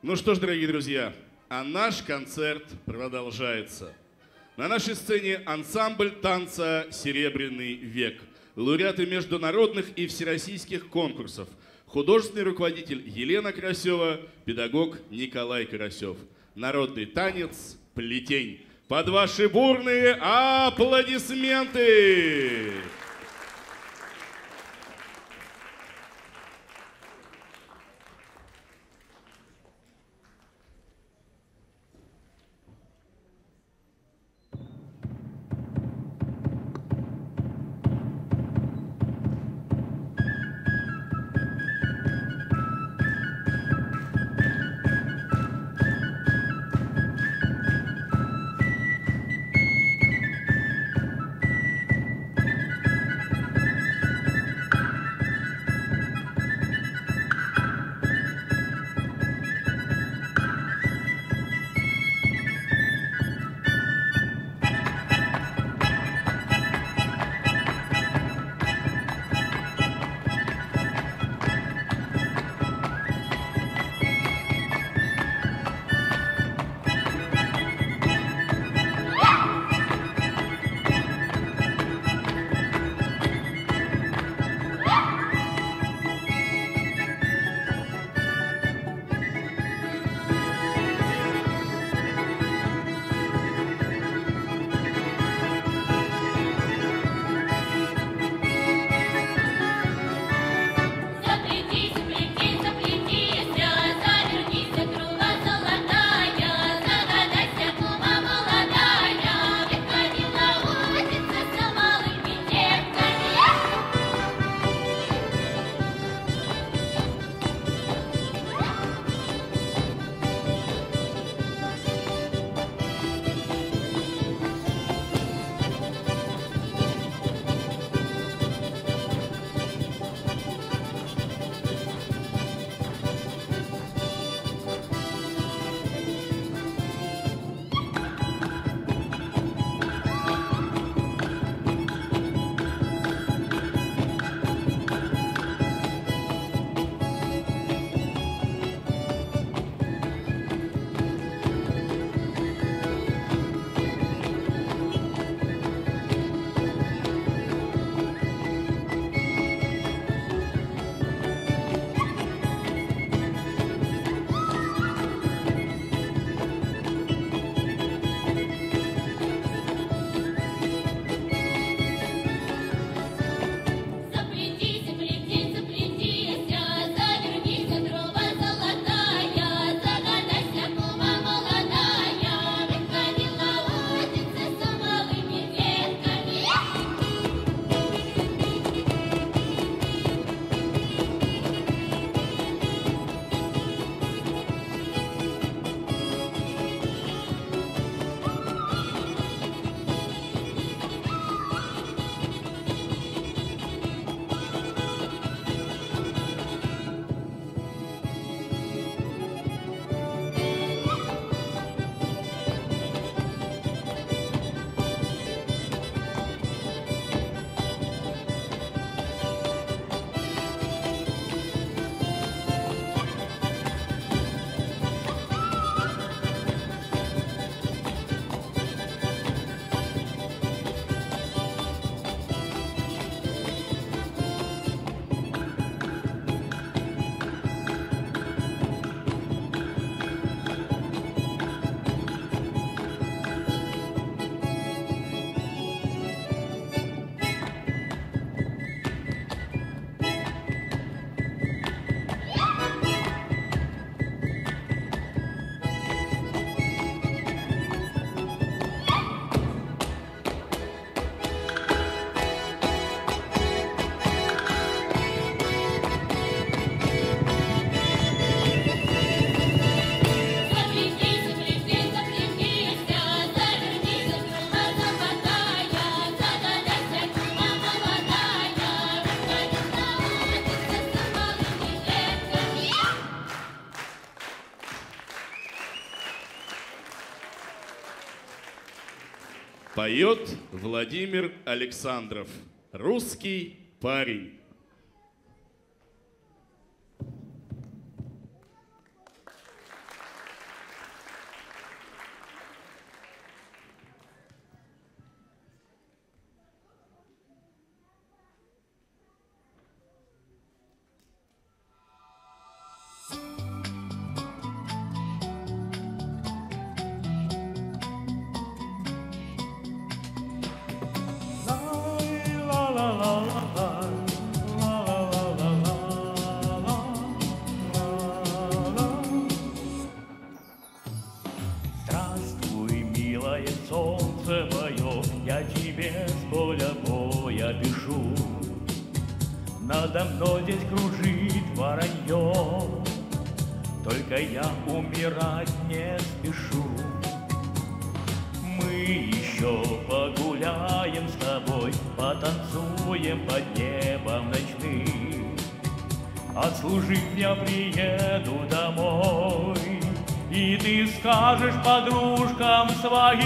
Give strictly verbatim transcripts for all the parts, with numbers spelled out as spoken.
Ну что ж, дорогие друзья, а наш концерт продолжается. На нашей сцене ансамбль танца «Серебряный век», лауреаты международных и всероссийских конкурсов, художественный руководитель Елена Карасева, педагог Николай Карасев. Народный танец «Плетень». Под ваши бурные аплодисменты! Поет Владимир Александров, русский парень. напишу. Надо мной здесь кружит воронье, только я умирать не спешу. Мы еще погуляем с тобой, потанцуем под небом ночным. Отслужив, я приеду домой, и ты скажешь подружкам своим: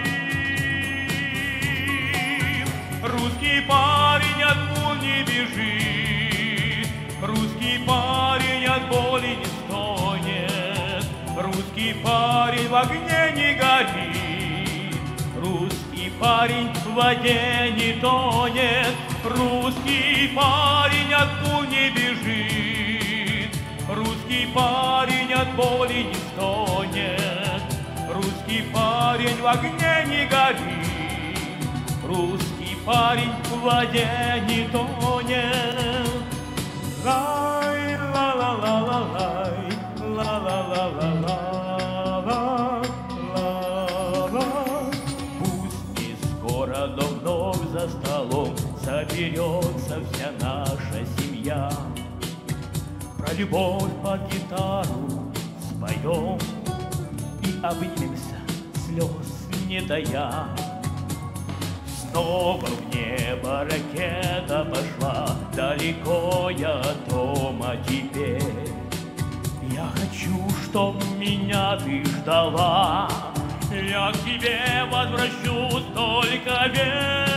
русский парень от пуль не бежит, русский парень от боли не стонет, русский парень в огне не горит, русский парень в воде не тонет, русский парень от пуль не бежит, русский парень от боли не стонет, русский парень в огне не горит, русский парень в воде не тонет. Лай, ла ла ла ла лай, ла ла ла ла ла ла ла. Пусть не скоро, но вновь за столом соберется вся наша семья. Про любовь под гитару споем и обнимемся, слез не тая. Снова в небо ракета пошла, далеко я от дома теперь. Я хочу, чтоб меня ты ждала, я к тебе возвращусь, только верь.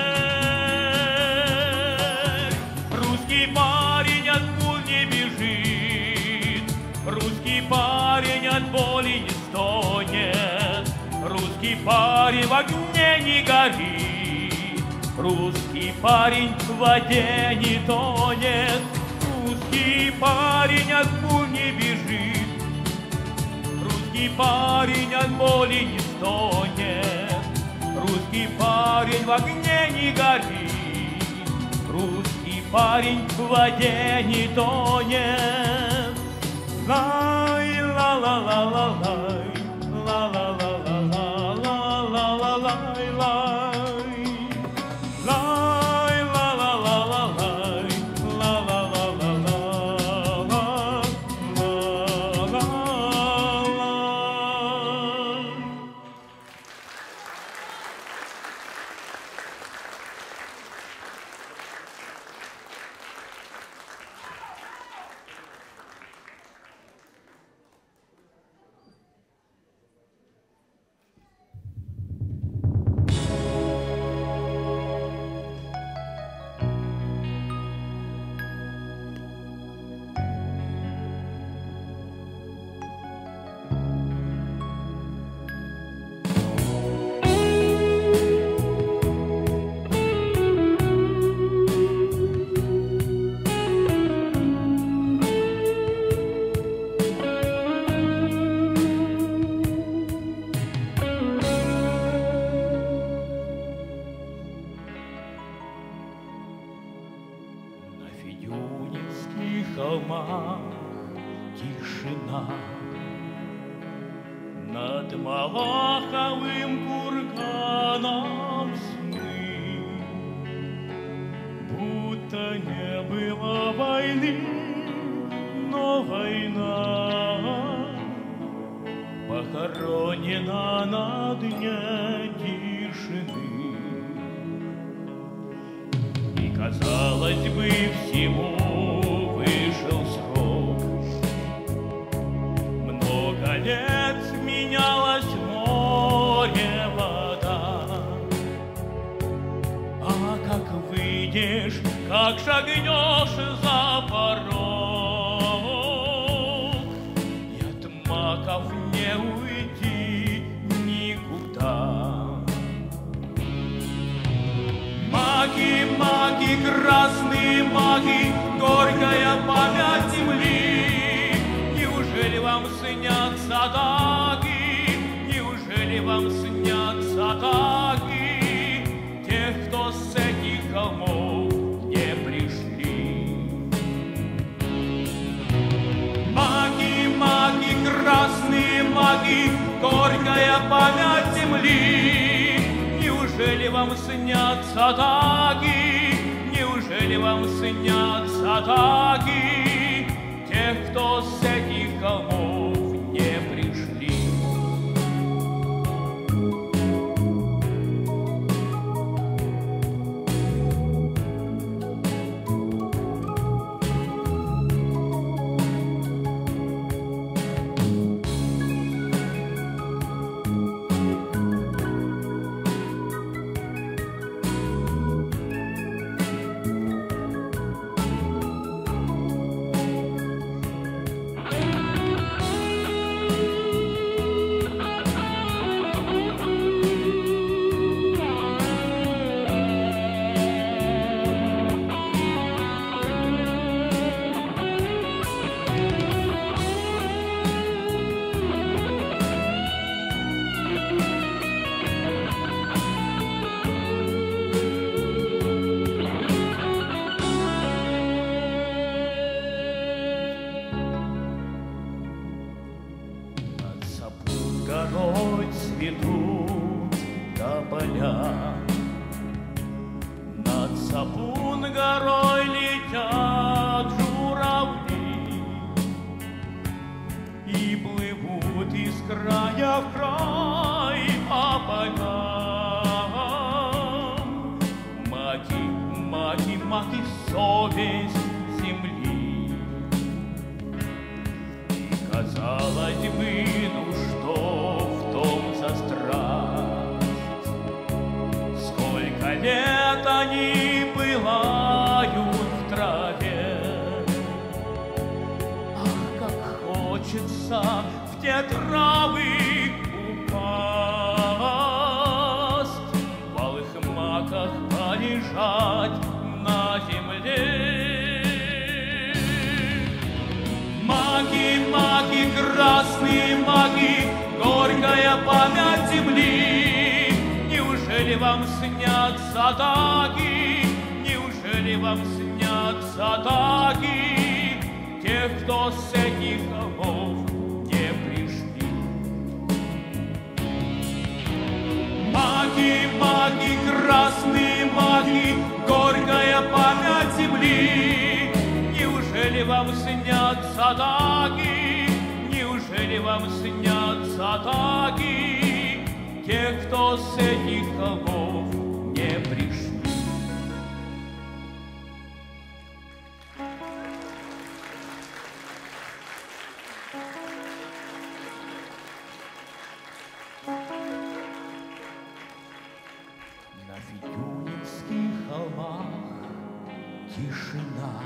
Русский парень от пуль не бежит, русский парень от боли не стонет, русский парень в огне не горит, русский парень в воде не тонет, русский парень от пуль не бежит, русский парень от боли не стонет, русский парень в огне не горит, русский парень в воде не тонет. Лай, ла ла ла ла лай, ла ла ла ла ла ла ла ла лай лай. Лай, ла ла ла ла лай, ла ла ла ла ла ла ла ла лай. холмах тишина, над Малаховым курганом сны, будто не было войны, но война похоронена на дне тишины. И казалось бы, всему вышел срок. Много лет сменялось море, вода. А как выйдешь, как шагнешь за порог, и от маков не уйти никуда. Маки, маки, красные маки, горькая память земли. Неужели вам снятся таки, неужели вам снятся таки тех, кто с этих холмов не пришли? Маки, маки, красные маки, горькая память земли. Неужели вам снятся таки, Неужели вам снятся таки тех, кто с этих холмов не пришли? Горой цветут тополя, над Сапун горой летят журавли и плывут из края в край по полям. Маки, маки, маки, совесть земли. И казалось бы, ну что в том за страсть? Сколько лет они пылают в траве. Ах, как хочется в те травы упасть, в алых маках полежать на земле. Маки, маки, красные маки, горькая память земли. Неужели вам снятся таки, неужели вам снятся таки тех, кто с этих холмов не пришли? Маки, маки, красные маки, горькая память земли. Неужели вам снятся таки, неужели вам снятся таки тех, кто с этих холмов не пришли? На Федюнинских холмах тишина,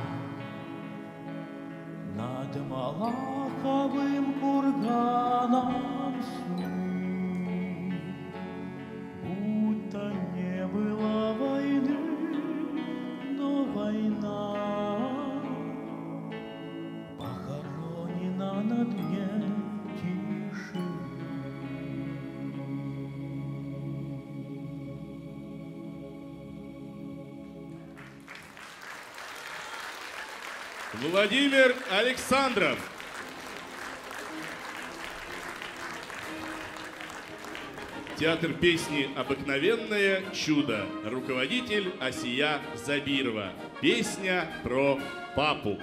над Малаховым курганом сны, будто не было войны, но война похоронена на дне тишины. Владимир Александров. Театр песни «Обыкновенное чудо». Руководитель Асия Забирова. Песня про папу.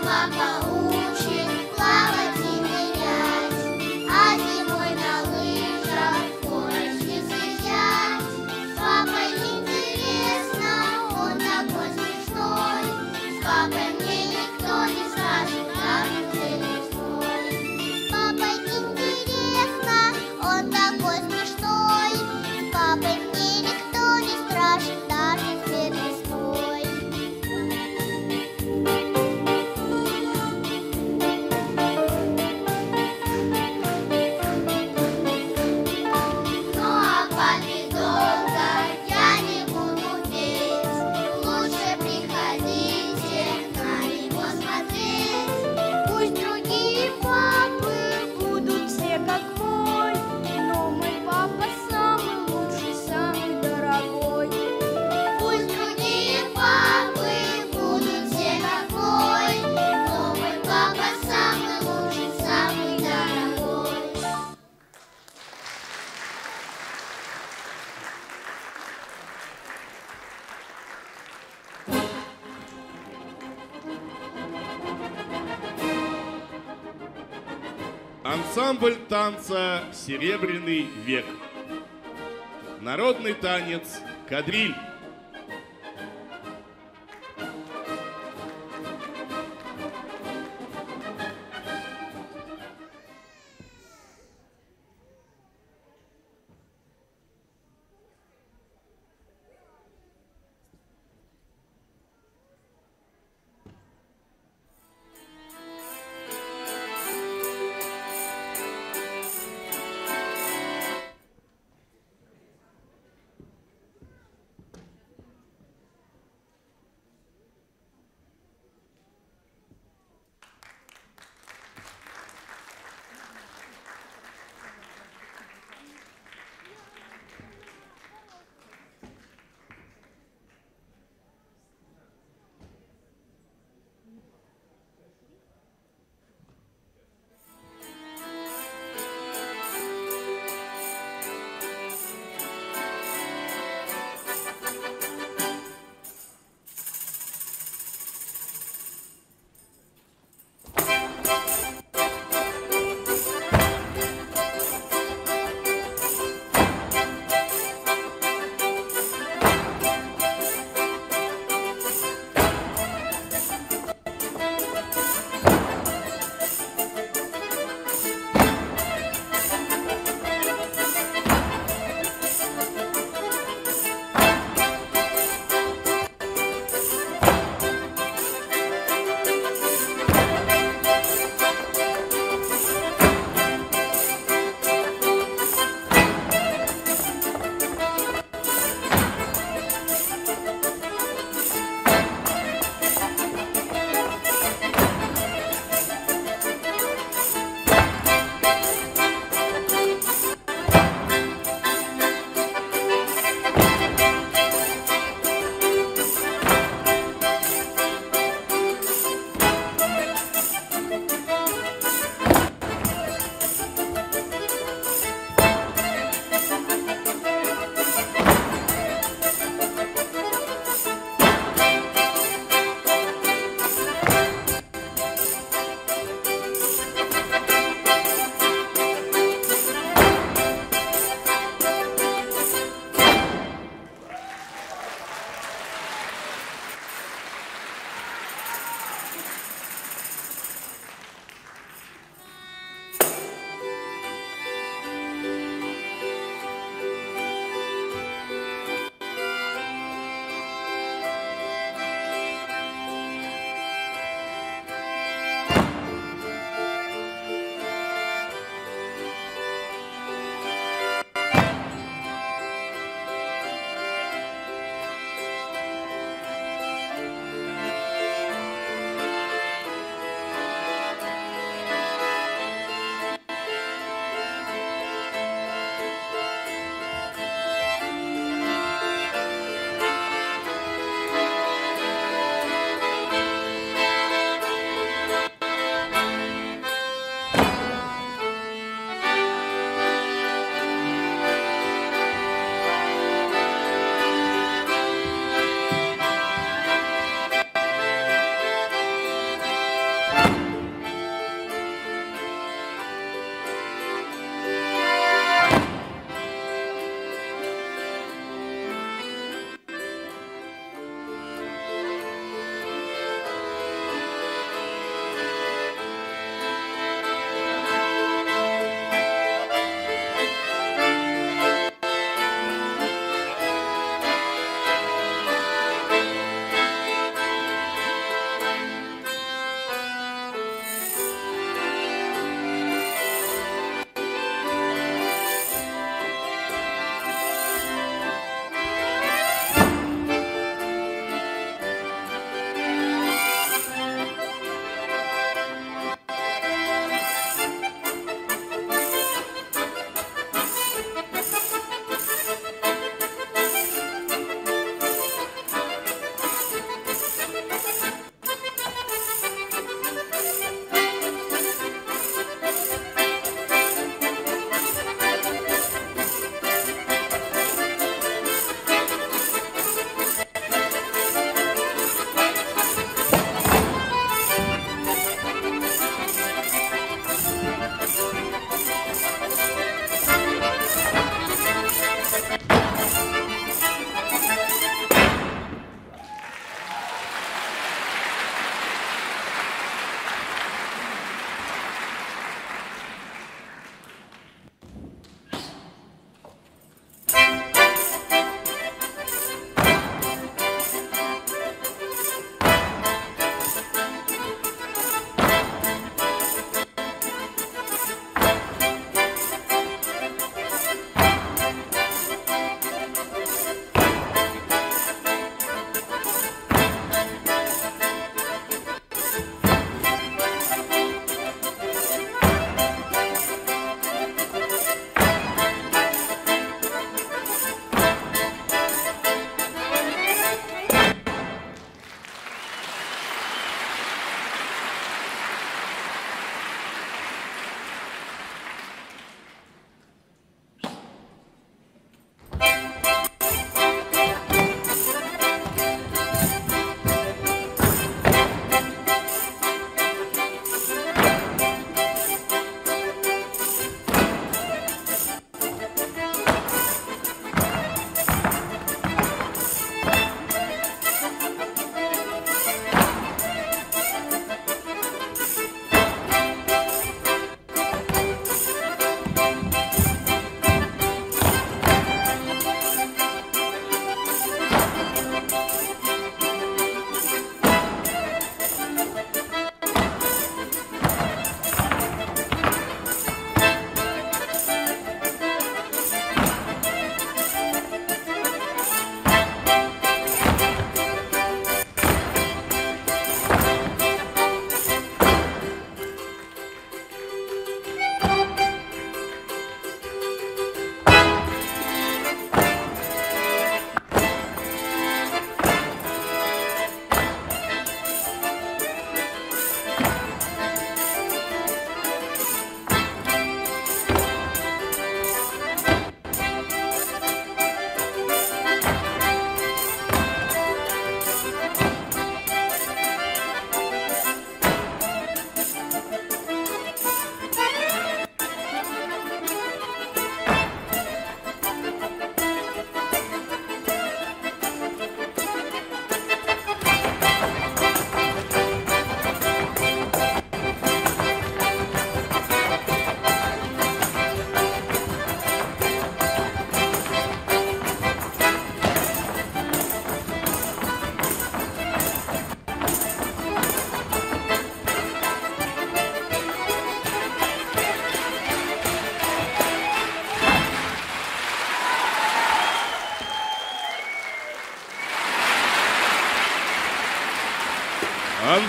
Ансамбль танца «Серебряный век». Народный танец «Кадриль».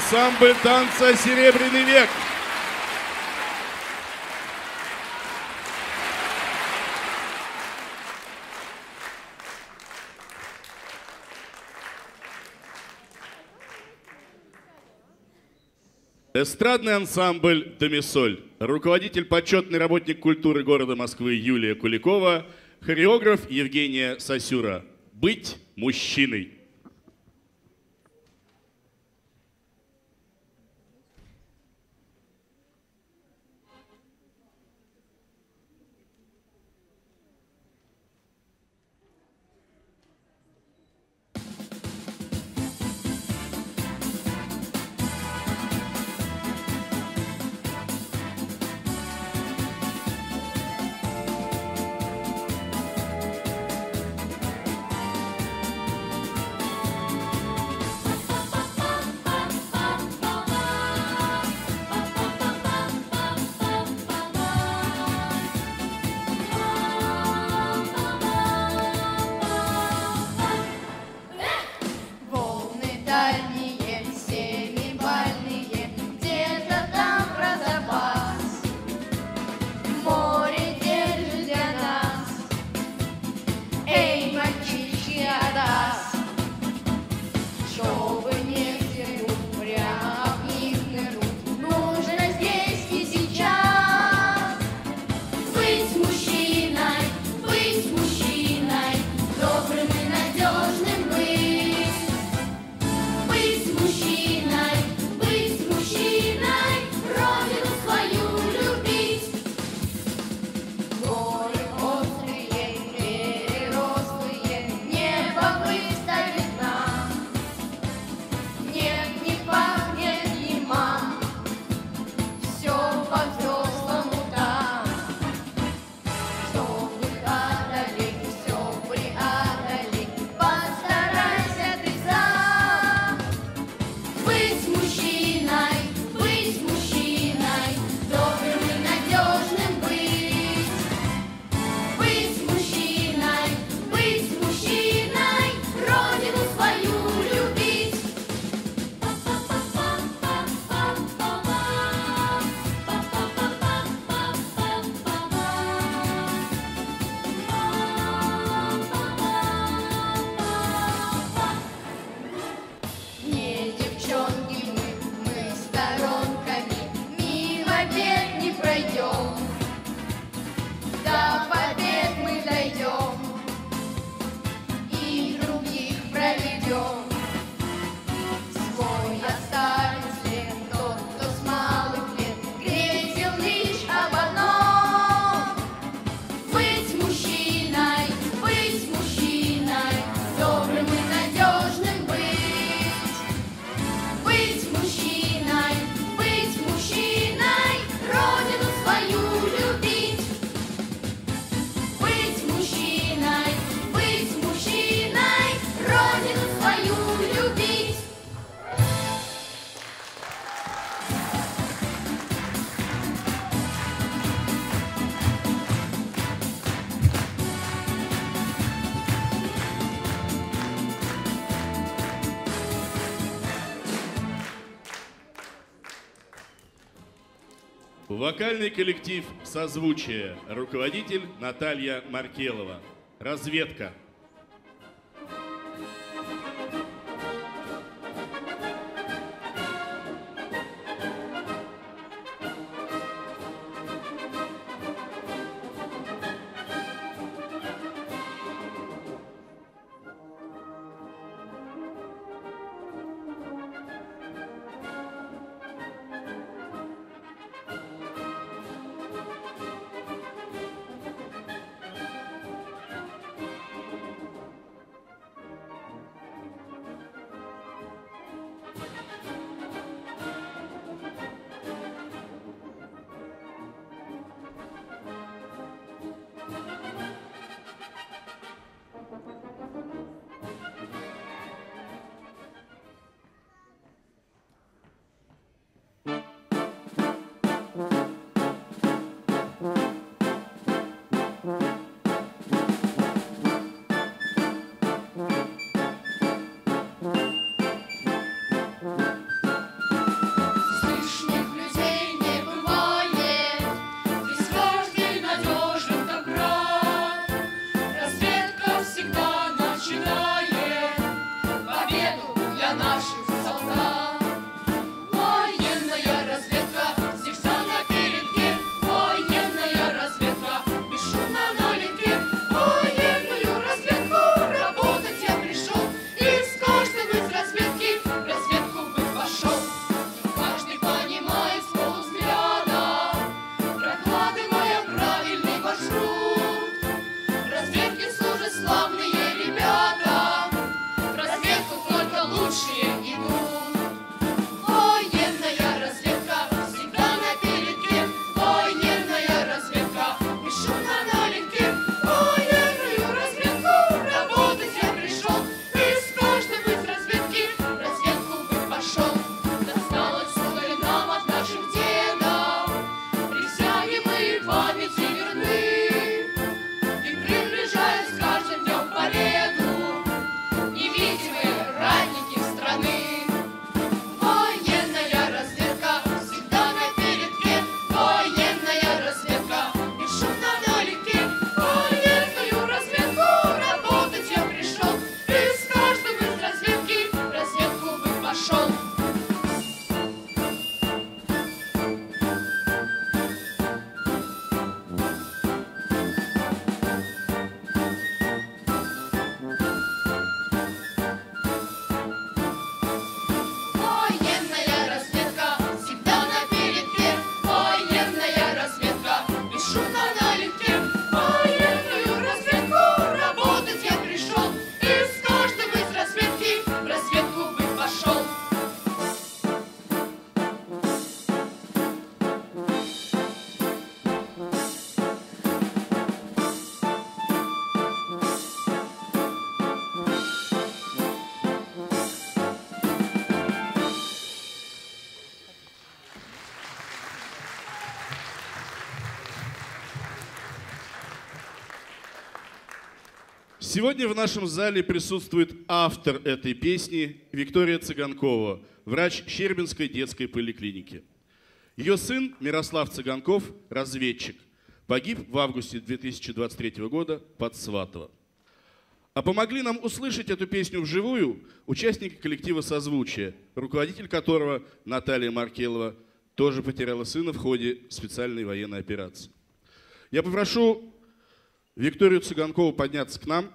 ансамбль танца «Серебряный век». Эстрадный ансамбль «Домисоль». Руководитель, почетный работник культуры города Москвы Юлия Куликова, хореограф Евгения Сосюра. «Быть мужчиной». Вокальный коллектив «Созвучие». Руководитель Наталья Маркелова. Разведка. Сегодня в нашем зале присутствует автор этой песни Виктория Цыганкова, врач Щербинской детской поликлиники. Ее сын Мирослав Цыганков – разведчик. Погиб в августе две тысячи двадцать третьего года под Сватово. А помогли нам услышать эту песню вживую участники коллектива «Созвучие», руководитель которого, Наталья Маркелова, тоже потеряла сына в ходе специальной военной операции. Я попрошу Викторию Цыганкову подняться к нам.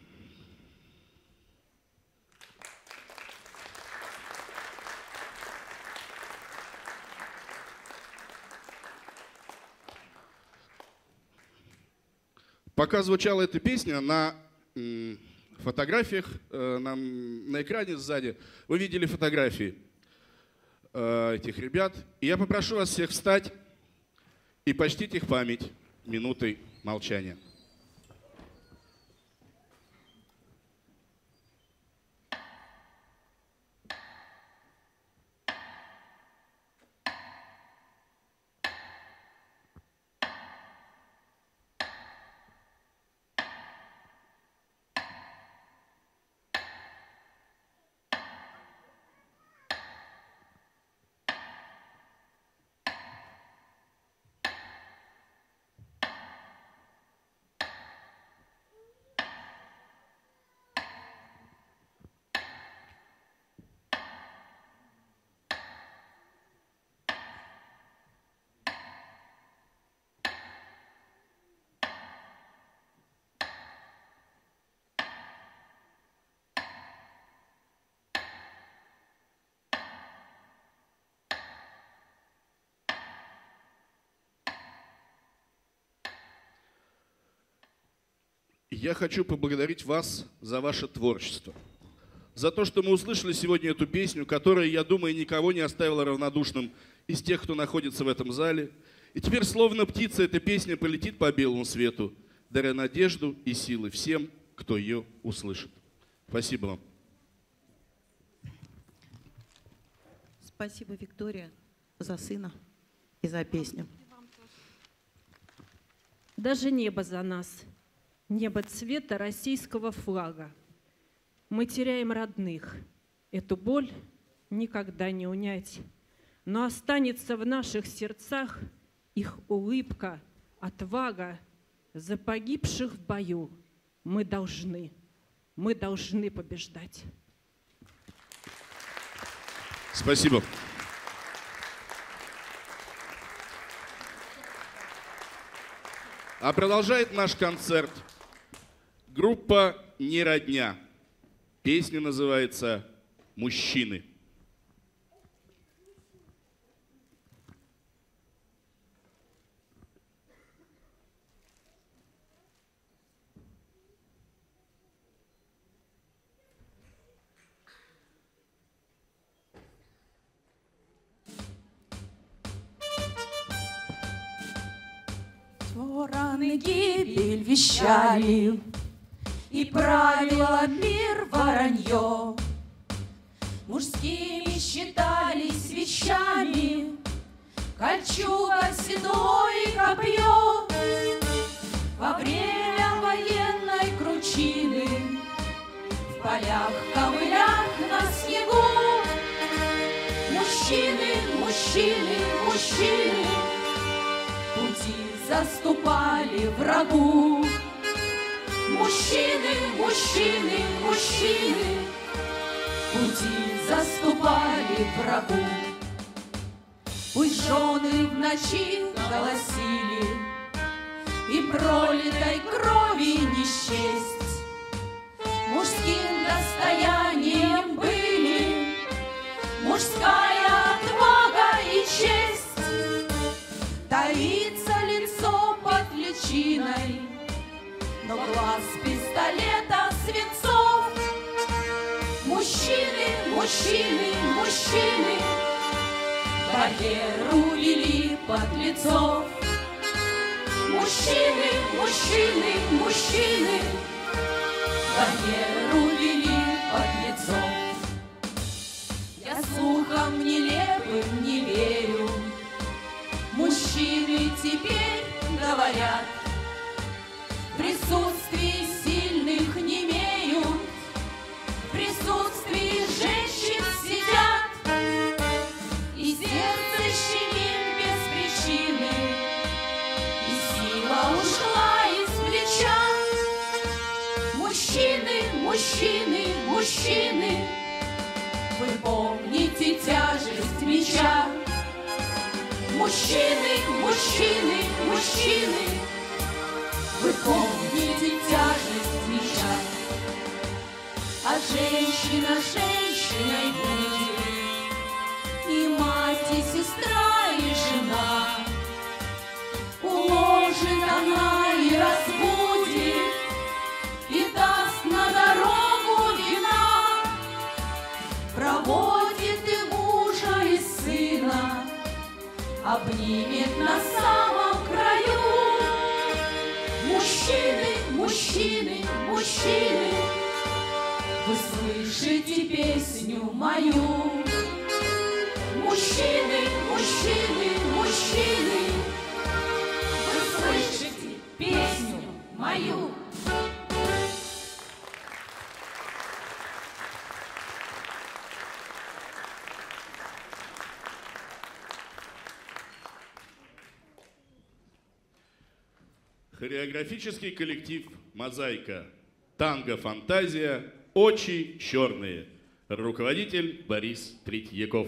Пока звучала эта песня, на фотографиях, на, на экране сзади, вы видели фотографии этих ребят. И я попрошу вас всех встать и почтить их память минутой молчания. Я хочу поблагодарить вас за ваше творчество, за то, что мы услышали сегодня эту песню, которая, я думаю, никого не оставила равнодушным из тех, кто находится в этом зале. И теперь, словно птица, эта песня полетит по белому свету, даря надежду и силы всем, кто ее услышит. Спасибо вам. Спасибо, Виктория, за сына и за песню. Даже небо за нас. Небо цвета российского флага. Мы теряем родных. Эту боль никогда не унять. Но останется в наших сердцах их улыбка, отвага. За погибших в бою мы должны, мы должны побеждать. Спасибо. А продолжает наш концерт группа «Не родня». Песня называется «Мужчины». Стороны гибель вещали, и правила мир воронье. Мужскими считались вещами кольчуга, седло и копье. Во время военной кручины в полях, ковылях на снегу мужчины, мужчины, мужчины пути заступали врагу. Мужчины, мужчины, мужчины пути заступали врагу. Пусть жены в ночи голосили, и пролитой крови не счесть мужским достоянием были мужская отвага и честь. Таится лицо под личиной, но глаз пистолета свинцов. Мужчины, мужчины, мужчины барьеру вели подлецов. Мужчины, мужчины, мужчины барьеру вели подлецов. Я слухам нелепым не верю, мужчины теперь говорят, в присутствии сильных не мужчины, мужчины, мужчины, вы помните тяжесть меча. Мужчины, мужчины, мужчины, вы помните тяжесть меча. А женщина женщиной будет, и мать, и сестра, и жена. Уложит она и разбудит, и даст на дорогу вина. Проводит и мужа, и сына, обнимет на самом краю. Мужчины, мужчины, мужчины, вы слышите песню мою. Мужчины, мужчины, мужчины, вы слышите песню мою. Хореографический коллектив «Мозаика». Танго «Фантазия». Очи черные. Руководитель Борис Третьяков.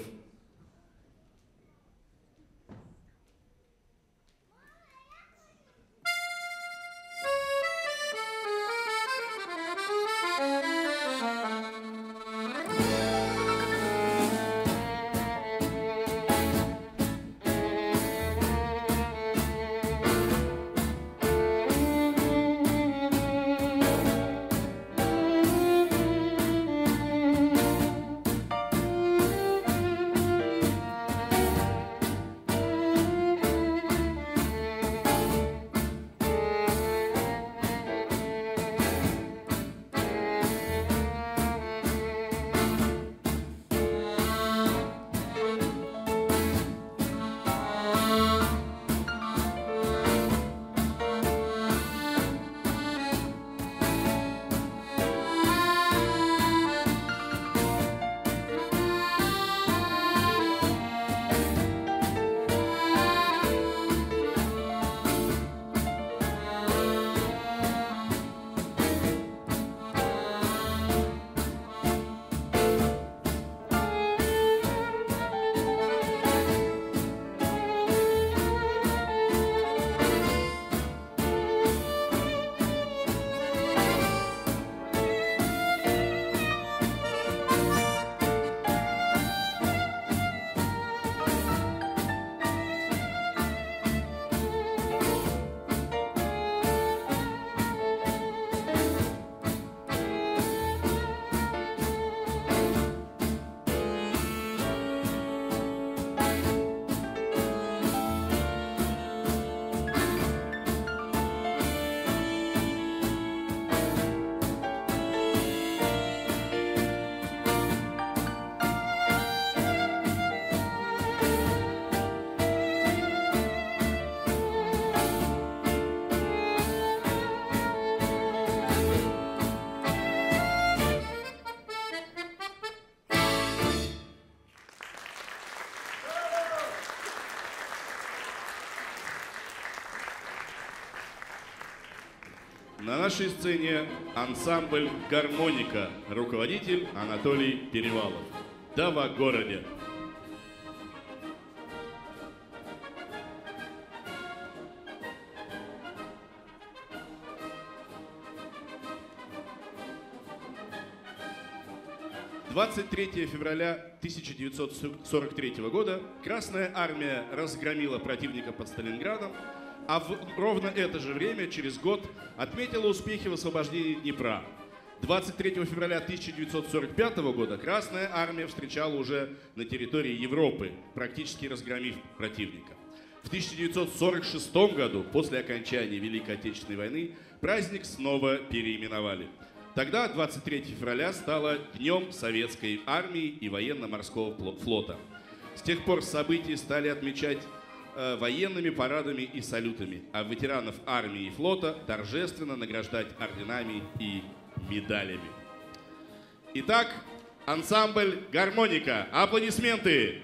На нашей сцене ансамбль «Гармоника», руководитель Анатолий Перевалов. Дава городе. двадцать третьего февраля тысяча девятьсот сорок третьего года Красная Армия разгромила противника под Сталинградом, а в ровно это же время, через год, отметила успехи в освобождении Днепра. двадцать третьего февраля тысяча девятьсот сорок пятого года Красная Армия встречала уже на территории Европы, практически разгромив противника. В тысяча девятьсот сорок шестом году, после окончания Великой Отечественной войны, праздник снова переименовали. Тогда двадцать третьего февраля стало Днем Советской Армии и Военно-Морского флота. С тех пор события стали отмечать э, военными парадами и салютами, а ветеранов армии и флота торжественно награждать орденами и медалями. Итак, ансамбль «Гармоника». Аплодисменты!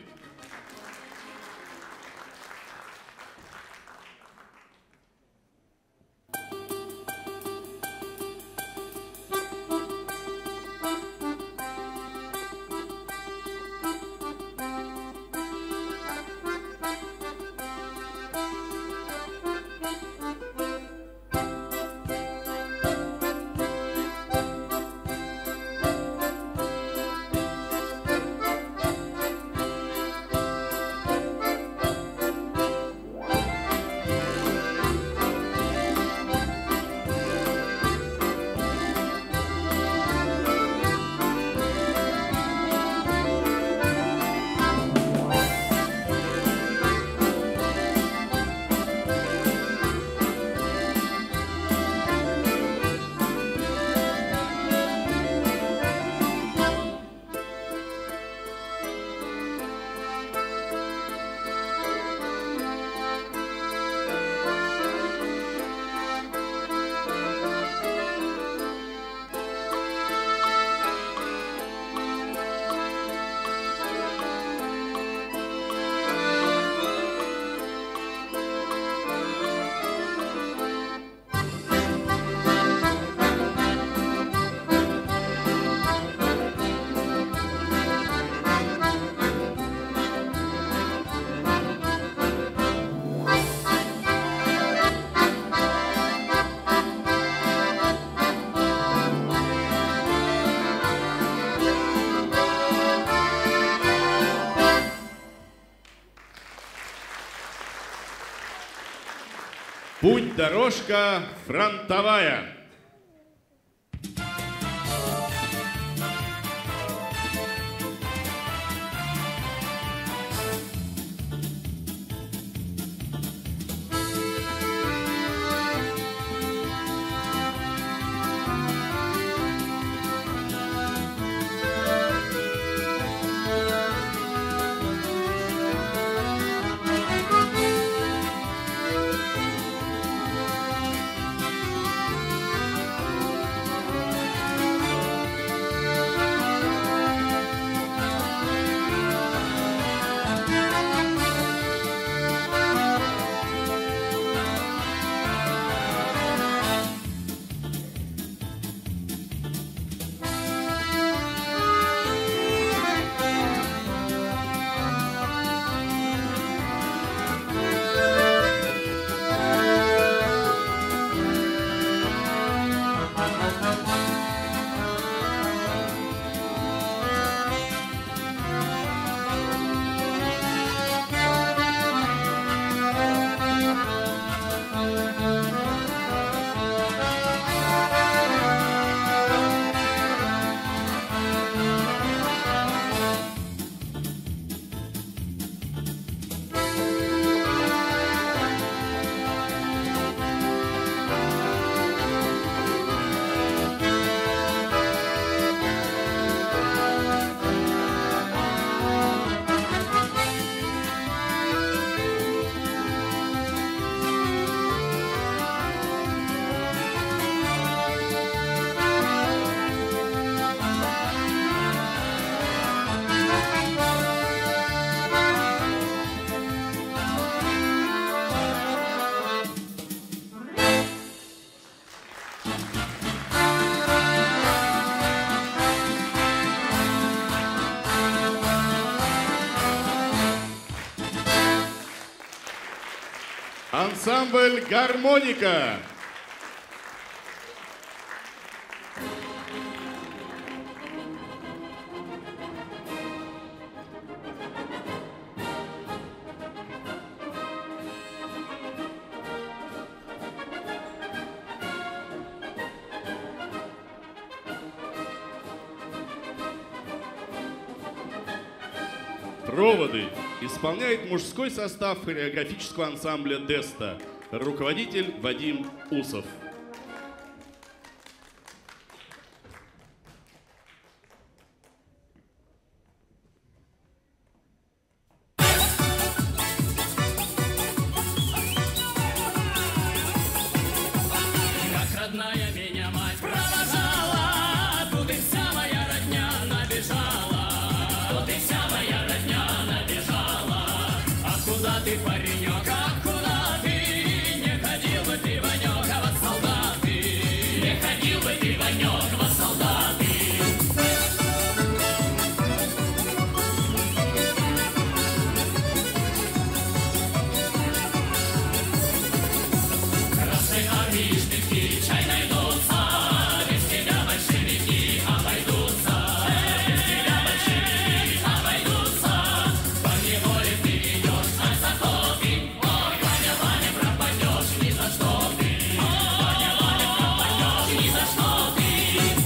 Путь-дорожка фронтовая. Ансамбль «Гармоника». Проводы исполняет мужской состав хореографического ансамбля «Деста». Руководитель Вадим Усов. Ни за что ты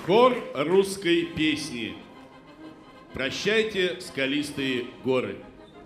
Хор русской песни. Прощайте, скалистые горы.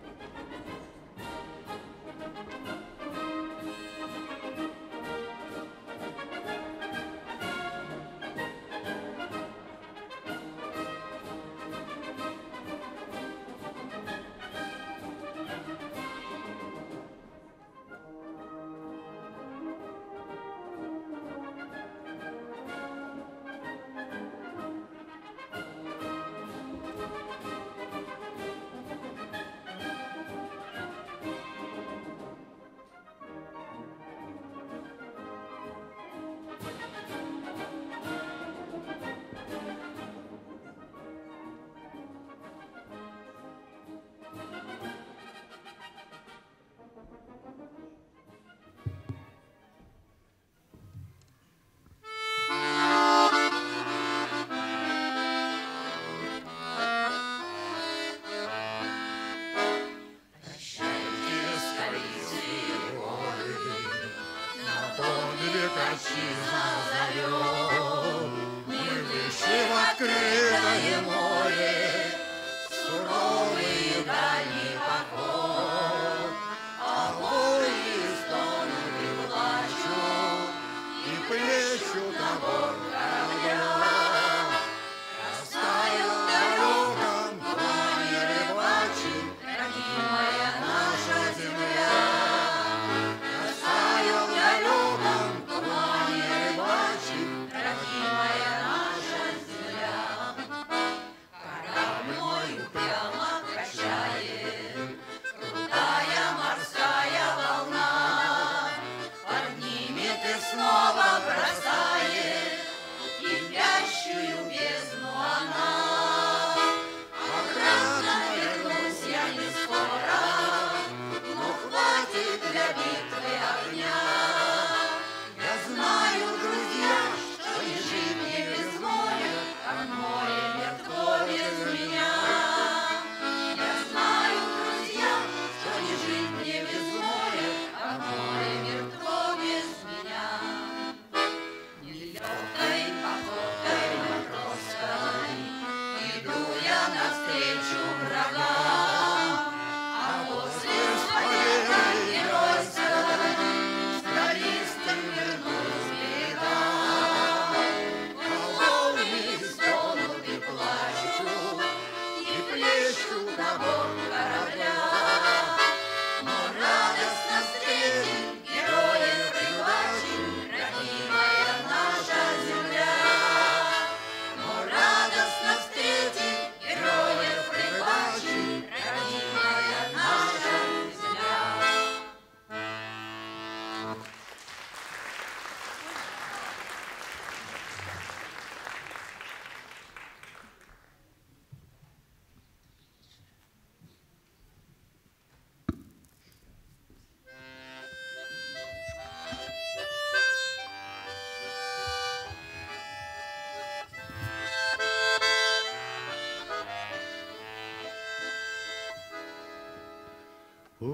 Ой,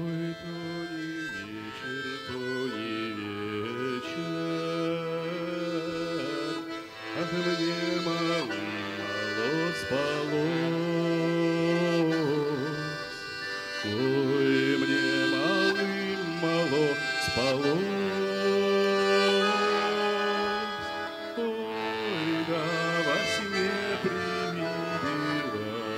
то не вечер, то не вечер, ах, мне мало, мало спалось. Ой, мне малым мало спалось. Ой, да во сне привиделась.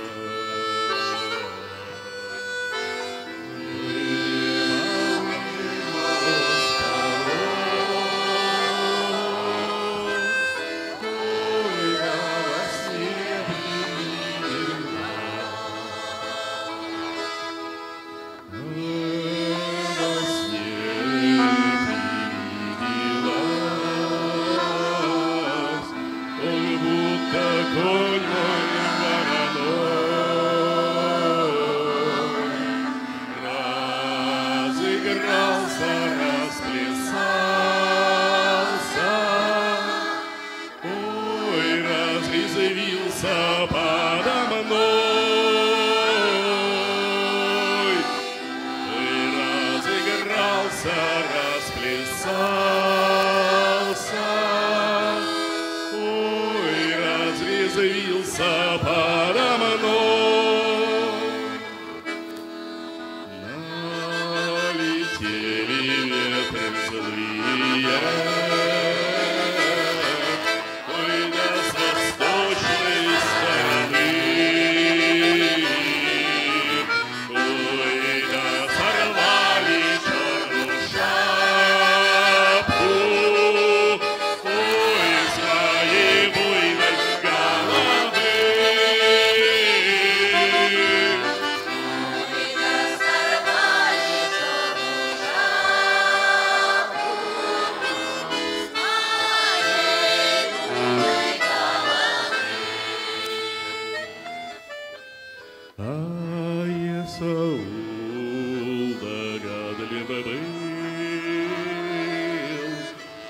Подо мной, ой, разыгрался, расплясался, ой,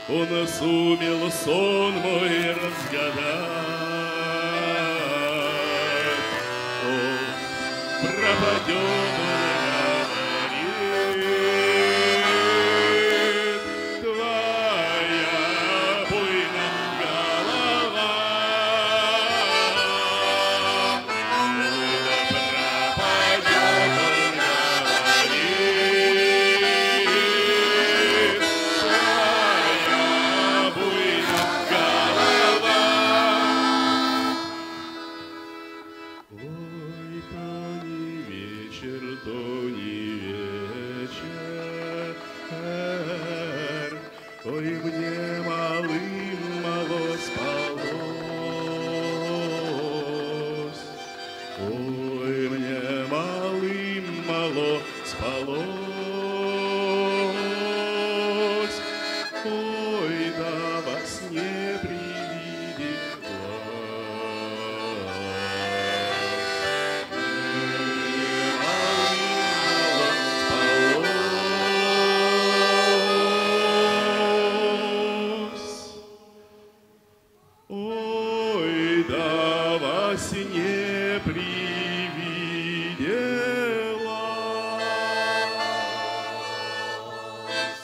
он сумел сон мой разгадать. О, пропадет он, говорит, твоя буйная голова. Ой, мне малым мало спалось, ой, мне малым мало спалось, ой, да во сне не привиделось.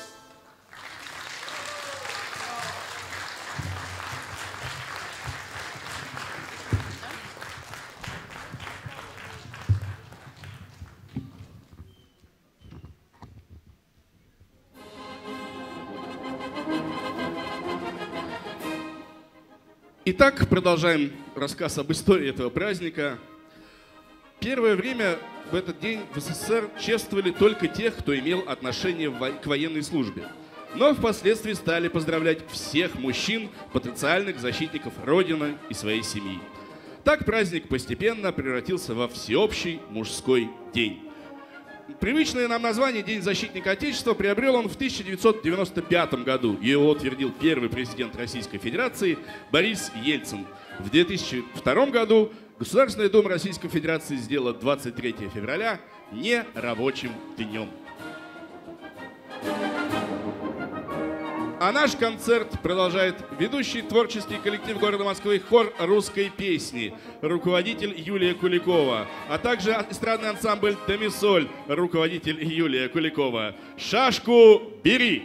Итак, продолжаем рассказ об истории этого праздника. Первое время в этот день в СССР чествовали только тех, кто имел отношение к военной службе. Но впоследствии стали поздравлять всех мужчин, потенциальных защитников Родины и своей семьи. Так праздник постепенно превратился во всеобщий мужской день. Привычное нам название «День защитника Отечества» приобрел он в тысяча девятьсот девяносто пятом году. Его утвердил первый президент Российской Федерации Борис Ельцин. В две тысячи втором году Государственная Дума Российской Федерации сделала двадцать третьего февраля нерабочим днем. А наш концерт продолжает ведущий творческий коллектив города Москвы хор русской песни, руководитель Юлия Куликова, а также эстрадный ансамбль «Домисоль», руководитель Юлия Куликова. Шашку бери!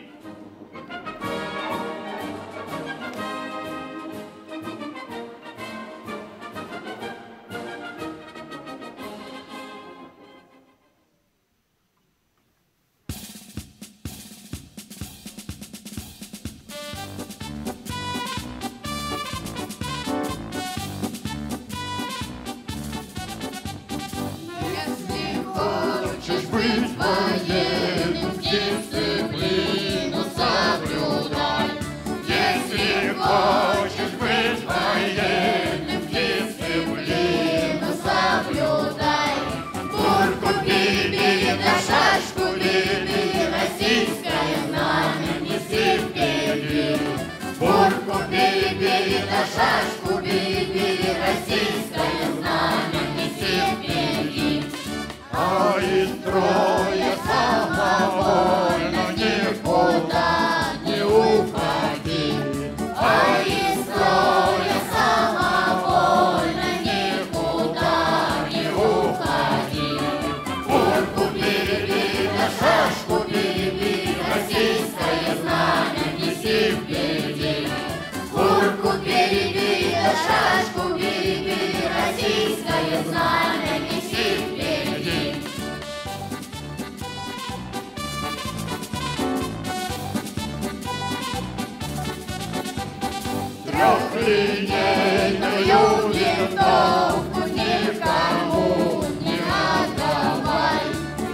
Трехлинейную винтовку никому не отдавай.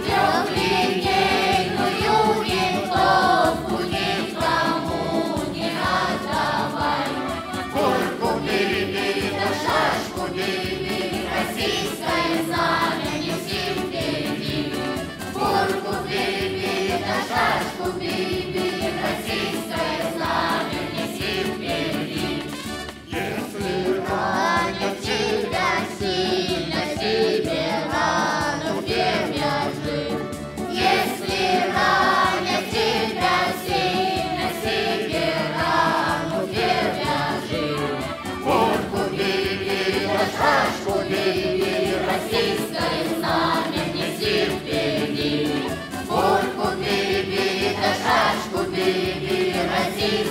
Трехлинейную винтовку никому не отдавай. Куртку бери, бери, да шашку бери, бери, российское знамя неси впереди. Куртку бери, бери, да шашку бери, бери, российское знамя неси впереди. Если ранят тебя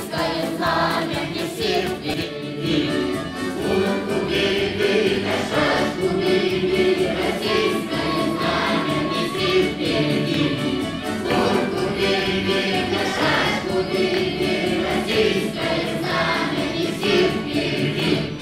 российское знамя неси впереди. Улыбку бери, бери, на шашку бери, бери, российское знамя неси впереди. Улыбку бери, бери, на шашку бери, бери, российское знамя неси впереди.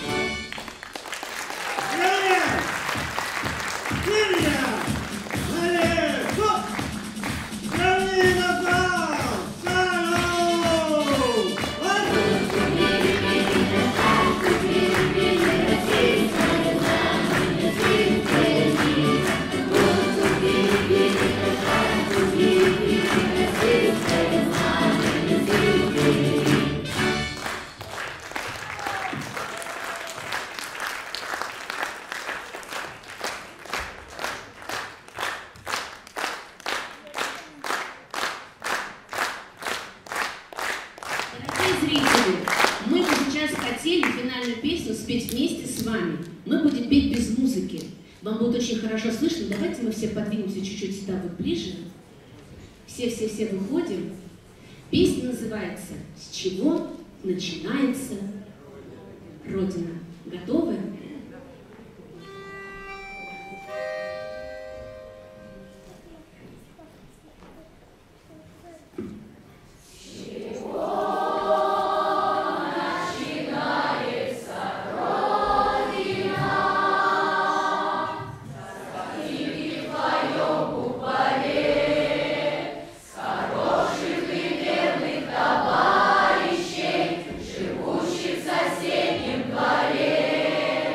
Мы бы сейчас хотели финальную песню спеть вместе с вами. Мы будем петь без музыки. Вам будет очень хорошо слышно. Давайте мы все подвинемся чуть-чуть сюда вот ближе. Все-все-все выходим. Песня называется «С чего начинается Родина». Готовы? Живущих в соседнем дворе.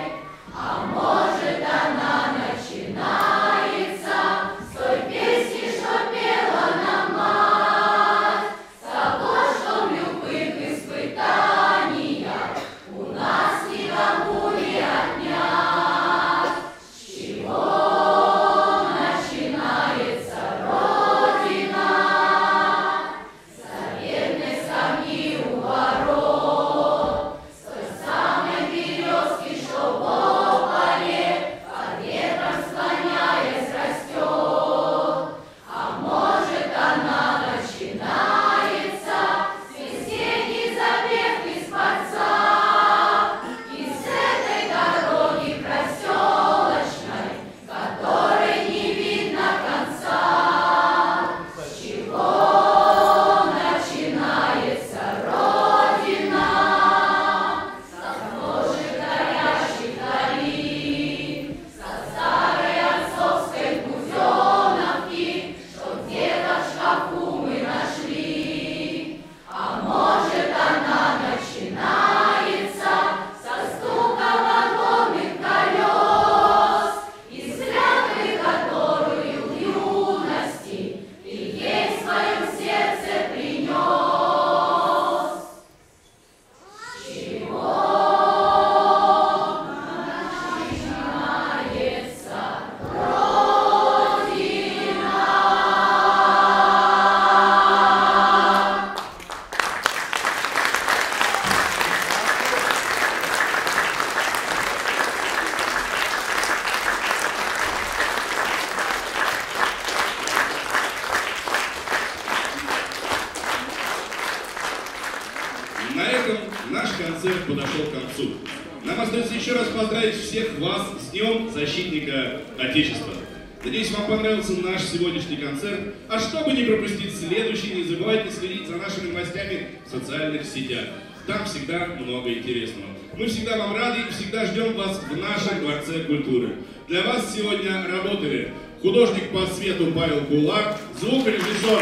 концерт подошел к концу. Нам остается еще раз поздравить всех вас с Днем Защитника Отечества. Надеюсь, вам понравился наш сегодняшний концерт. А чтобы не пропустить следующий, не забывайте следить за нашими новостями в социальных сетях. Там всегда много интересного. Мы всегда вам рады и всегда ждем вас в нашем Дворце культуры. Для вас сегодня работали художник по свету Павел Кулак, звукорежиссер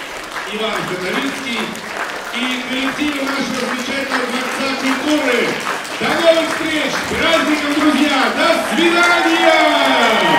Иван Котовицкий и коллективы нашего замечательного Дворца культуры. До новых встреч! С праздником, друзья! До свидания!